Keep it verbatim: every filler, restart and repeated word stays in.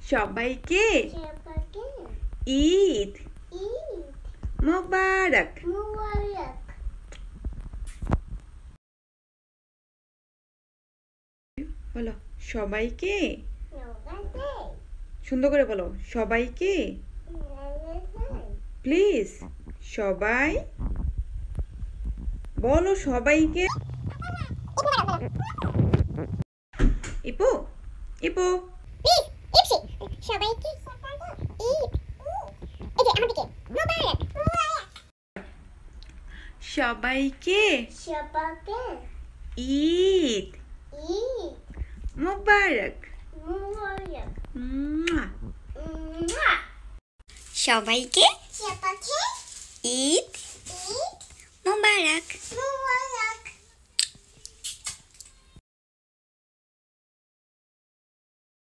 সবাইকে সবাইকে ঈদ ঈদ মোবারক। মুবারক। বলো সবাইকে, সবাইকে সুন্দর করে বলো সবাইকে প্লিজ। সবাই বলো সবাইকে। ইপো ইপো প্লিজ ইপসি সবাইকে ঈদ এই যে আমার দিকে মুবারক মুবারক। সবাইকে সবাইকে ঈদ ঈদ মোবারক। মুবারক। মুয়া। মুয়া। সবাইকে সবাইকে ঈদ ঈদ মোবারক। মুবারক।